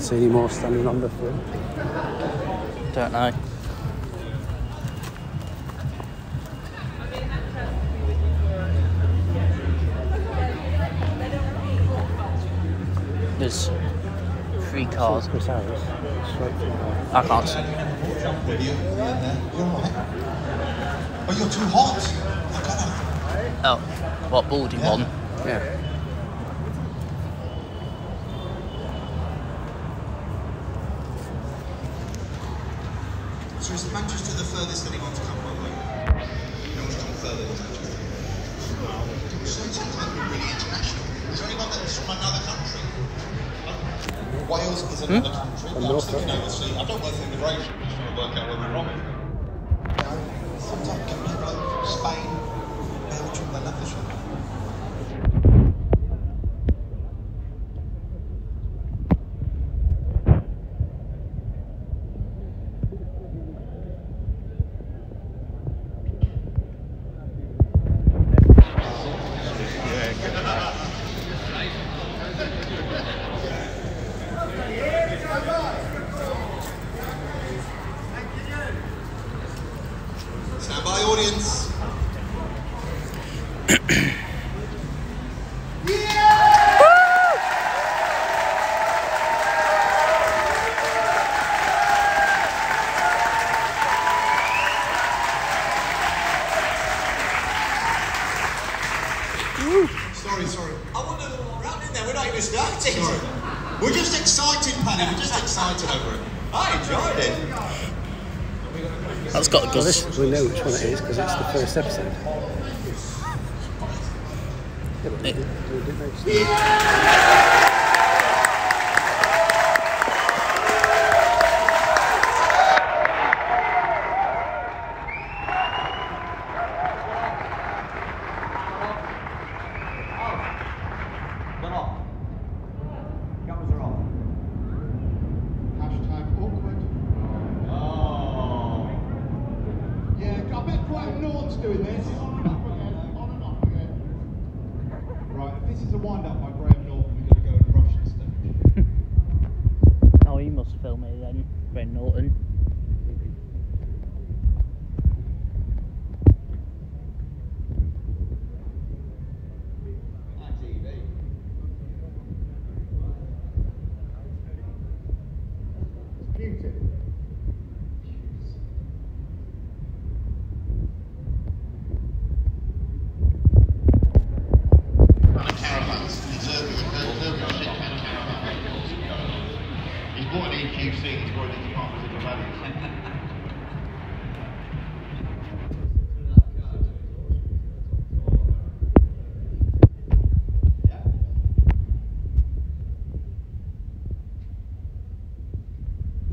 see any more standing on the front. Don't know. There's 3 cars. Chris Harris, straight from there. I can't see. You're alright. Oh, you're too hot. Oh, what baldy one? Yeah. So is Manchester the furthest anyone to come, by the way? No one's come further than Manchester. So it seems like we're really international. Is there anyone that's from another country? Wales is another country. I'm thinking overseas. I don't work for immigration. I'm just trying to work out where we're from. Sometimes get people from Spain, Belgium, they love this one. Stand by, audience. Sorry. I wonder what we're happening there. We're not even starting. Sorry. We're just excited, Paddy. We're just excited over it. I enjoyed it. That's got a good. We know which one it is because it's the first episode. Yeah, but we didn't notice that. Cameras are off. Hashtag awkward. Oh. Yeah, I bet Graham Norton's doing this. On and off again. Right, if this is a wind-up by Graham Norton, we're going to go and rush the stage. Oh, he must film it then, Graham Norton. Beauty. Caravans, he's bought an EQC, he's brought it into Department of Values.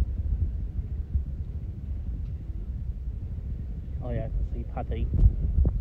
Oh yeah, I can see Paddy.